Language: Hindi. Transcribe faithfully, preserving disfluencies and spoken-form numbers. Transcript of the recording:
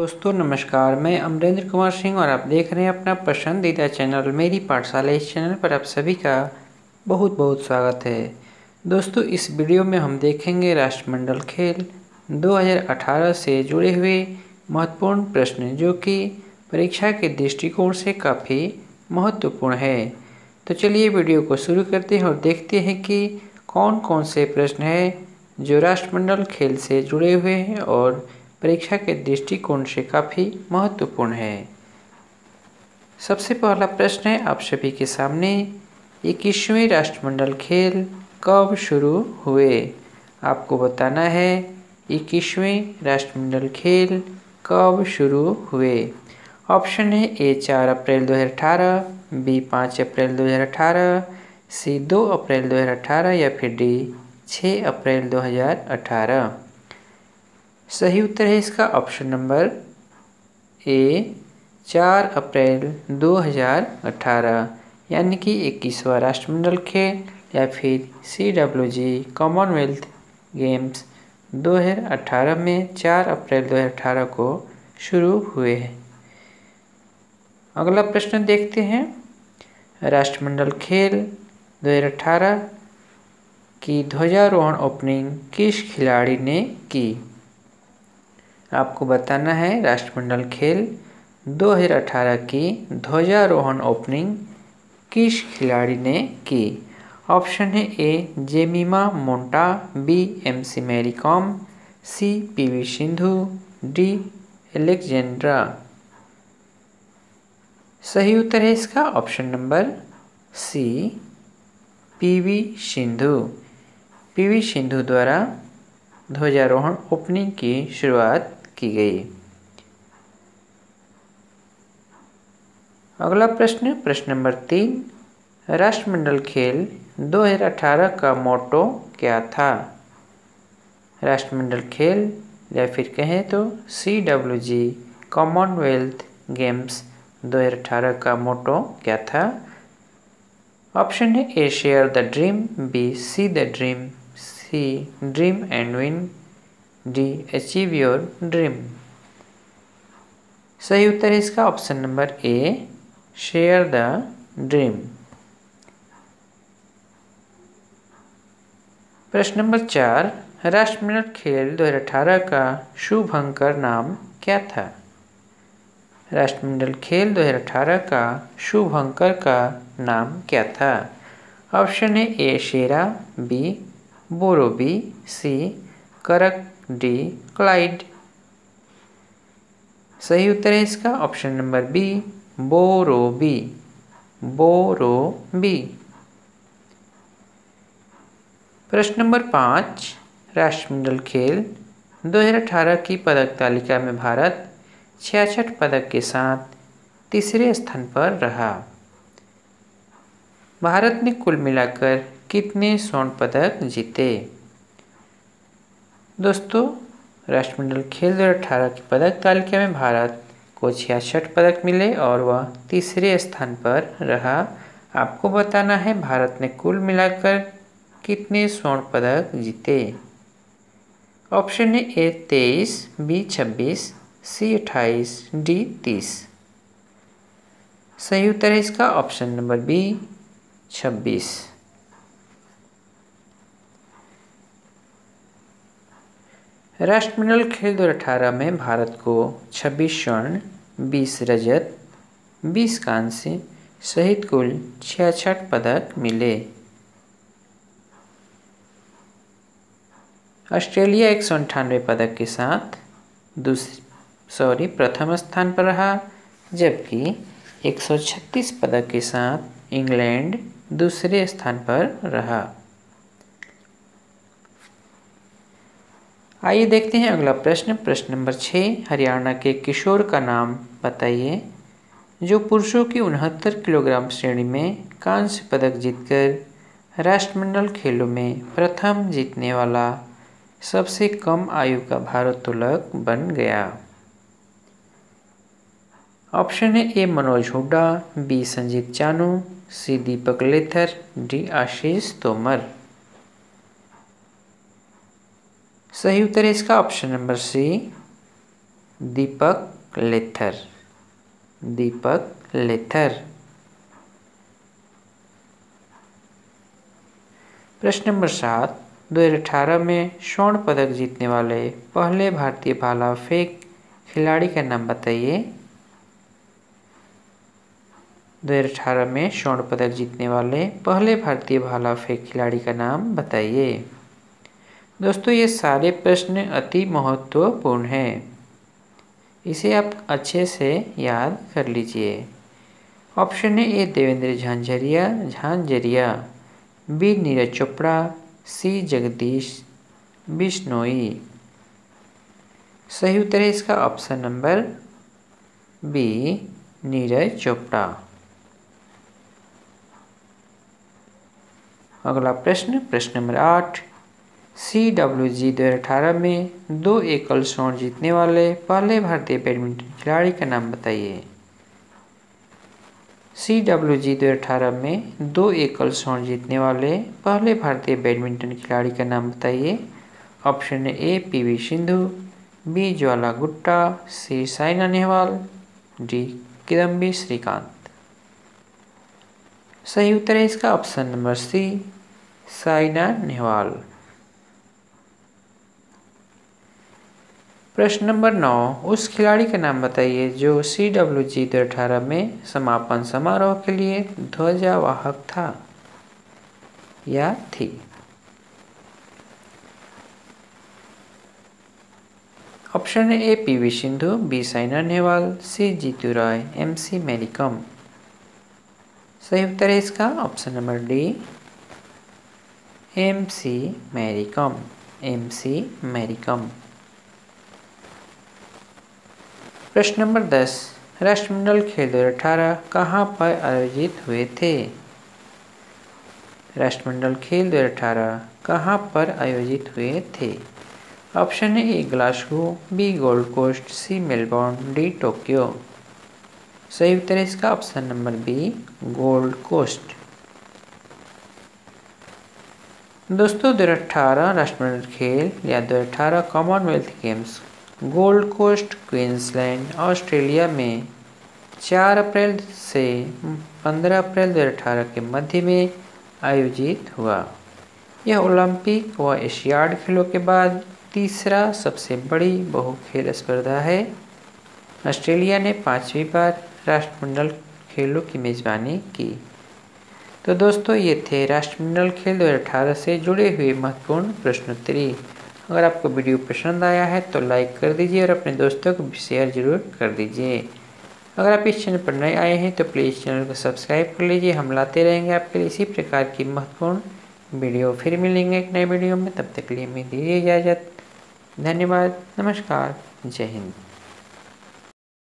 दोस्तों नमस्कार, मैं अमरेंद्र कुमार सिंह और आप देख रहे हैं अपना पसंदीदा चैनल मेरी पाठशाला। इस चैनल पर आप सभी का बहुत बहुत स्वागत है। दोस्तों इस वीडियो में हम देखेंगे राष्ट्रमंडल खेल दो हज़ार अठारह से जुड़े हुए महत्वपूर्ण प्रश्न, जो कि परीक्षा के दृष्टिकोण से काफ़ी महत्वपूर्ण है। तो चलिए वीडियो को शुरू करते हैं और देखते हैं कि कौन कौन से प्रश्न हैं जो राष्ट्रमंडल खेल से जुड़े हुए हैं और परीक्षा के दृष्टिकोण से काफ़ी महत्वपूर्ण है। सबसे पहला प्रश्न है आप सभी के सामने, इक्कीसवें राष्ट्रमंडल खेल कब शुरू हुए? आपको बताना है इक्कीसवें राष्ट्रमंडल खेल कब शुरू हुए। ऑप्शन है ए चार अप्रैल दो हज़ार अठारह, बी पाँच अप्रैल दो हज़ार अठारह, सी दो अप्रैल दो हज़ार अठारह या फिर डी छः अप्रैल दो हज़ार अठारह। सही उत्तर है इसका ऑप्शन नंबर ए चार अप्रैल दो हज़ार अठारह, यानी कि इक्कीसवां राष्ट्रमंडल खेल या फिर C W G Commonwealth Games दो हज़ार अठारह में चार अप्रैल दो हज़ार अठारह को शुरू हुए हैं। अगला प्रश्न देखते हैं, राष्ट्रमंडल खेल दो हज़ार अठारह की ध्वजारोहण ओपनिंग किस खिलाड़ी ने की? आपको बताना है राष्ट्रमंडल खेल दो हज़ार अठारह की ध्वजारोहण ओपनिंग किस खिलाड़ी ने की। ऑप्शन है ए जेमिमा मोंटा, B M C Mary Kom, C P V Sindhu, D Alexandra. सही उत्तर है इसका option number C P V Sindhu. P V Sindhu द्वारा ध्वजारोहण ओपनिंग की शुरुआत की गई। अगला प्रश्न प्रश्न नंबर तीन, राष्ट्रमंडल खेल दो हज़ार अठारह का मोटो क्या था? राष्ट्रमंडल खेल या फिर कहें तो C W G Commonwealth Games दो हज़ार अठारह का मोटो क्या था? ऑप्शन है A share the dream, B see the dream, C dream and win, D achieve your dream. सही उत्तर है इसका option number A share the dream. प्रश्न नंबर चार, राष्ट्रमंडल खेल दो हज़ार अठारह का शुभंकर नाम क्या था? राष्ट्रमंडल खेल दो हज़ार अठारह का शुभंकर का नाम क्या था? ऑप्शन है ए शेरा, बी बोरोबी, सी करक, डी क्लाइड। सही उत्तर है इसका option number B Borobi. Borobi. प्रश्न नंबर पाँच, राष्ट्रमंडल खेल दो हज़ार अठारह की पदक तालिका में भारत छियासठ पदक के साथ तीसरे स्थान पर रहा। भारत ने कुल मिलाकर कितने स्वर्ण पदक जीते? दोस्तों राष्ट्रमंडल खेल दो हज़ार अठारह की पदक तालिका में भारत को छियासठ पदक मिले और वह तीसरे स्थान पर रहा। आपको बताना है भारत ने कुल मिलाकर कितने स्वर्ण पदक जीते। ऑप्शन है ए तेईस, बी छब्बीस, सी अट्ठाईस, डी तीस। सही उत्तर है इसका ऑप्शन नंबर बी छब्बीस। राष्ट्रमंडल खेल दो हज़ार अठारह में भारत को छब्बीस स्वर्ण, बीस रजत, बीस कांस्य सहित कुल छियासठ पदक मिले। ऑस्ट्रेलिया एक सौ अंठानवे पदक के साथ दूसरी सॉरी प्रथम स्थान पर रहा, जबकि एक सौ छत्तीस पदक के साथ इंग्लैंड दूसरे स्थान पर रहा। आइए देखते हैं अगला प्रश्न प्रश्न नंबर छः, हरियाणा के किशोर का नाम बताइए जो पुरुषों की उनहत्तर किलोग्राम श्रेणी में कांस्य पदक जीतकर राष्ट्रमंडल खेलों में प्रथम जीतने वाला सबसे कम आयु का भारोत्तोलक बन गया। ऑप्शन है A Manoj Hooda, B Sanjeet Chanu, C Deepak Lather, D Ashish Tomar. सही उत्तर है इसका ऑप्शन नंबर सी दीपक लेथर, दीपक लेथर। प्रश्न नंबर सात, दो हज़ार अठारह में स्वर्ण पदक जीतने वाले पहले भारतीय भाला फेंक खिलाड़ी का नाम बताइए। दो हज़ार अठारह में स्वर्ण पदक जीतने वाले पहले भारतीय भाला फेंक खिलाड़ी का नाम बताइए। दोस्तों ये सारे प्रश्न अति महत्वपूर्ण हैं, इसे आप अच्छे से याद कर लीजिए। ऑप्शन है A Devendra Jhajharia Jhajharia, B Neeraj Chopra, C Jagdish Bishnoi. सही उत्तर है इसका option number B Neeraj Chopra. अगला प्रश्न प्रश्न नंबर आठ, सी डब्ल्यू जी दो हज़ार अठारह में दो एकल स्वर्ण जीतने वाले पहले भारतीय बैडमिंटन खिलाड़ी का नाम बताइए। सी डब्ल्यू जी दो हज़ार अठारह में दो एकल स्वर्ण जीतने वाले पहले भारतीय बैडमिंटन खिलाड़ी का नाम बताइए। Option A P V Sindhu, B Jwala Gutta, C Saina Nehwal, D Kidambi Srikanth. सही उत्तर है इसका option number C Saina Nehwal. प्रश्न नंबर नौ, उस खिलाड़ी का नाम बताइए जो सी डब्ल्यू जी दो हज़ार अठारह में समापन समारोह के लिए ध्वजावाहक था या थी। ऑप्शन है A P V Sindhu, B Saina Nehwal, C Jitu Rai, M C Mary Kom. सही उत्तर है इसका option number D M C Mary Kom, M C Mary Kom. प्रश्न नंबर दस, राष्ट्रमंडल खेल दो हज़ार अठारह कहाँ पर आयोजित हुए थे। राष्ट्रमंडल खेल दो हज़ार अठारह कहाँ पर आयोजित हुए थे। ऑप्शन है A Glasgow, B Gold Coast, C Melbourne, D Tokyo. सही उत्तर है इसका option number B Gold Coast. दोस्तों दो हज़ार अठारह राष्ट्रमंडल खेल या दो हज़ार अठारह Commonwealth Games Gold Coast Queensland Australia में चार अप्रैल से पंद्रह अप्रैल दो हज़ार अठारह के मध्य में आयोजित हुआ। यह ओलंपिक व एशियाड खेलों के बाद तीसरा सबसे बड़ी बहु खेल स्पर्धा है। ऑस्ट्रेलिया ने पांचवी बार राष्ट्रमंडल खेलों की मेजबानी की। तो दोस्तों ये थे राष्ट्रमंडल खेल दो हज़ार अठारह से जुड़े हुए महत्वपूर्ण प्रश्नोत्तरी। अगर आपको वीडियो पसंद आया है तो लाइक कर दीजिए और अपने दोस्तों को भी शेयर जरूर कर दीजिए। अगर आप इस चैनल पर नए आए हैं तो प्लीज़ चैनल को सब्सक्राइब कर लीजिए। हम लाते रहेंगे आपके लिए इसी प्रकार की महत्वपूर्ण वीडियो। फिर मिलेंगे एक नए वीडियो में, तब तक के लिए हमें दीजिए इजाज़त। धन्यवाद, नमस्कार, जय हिंद।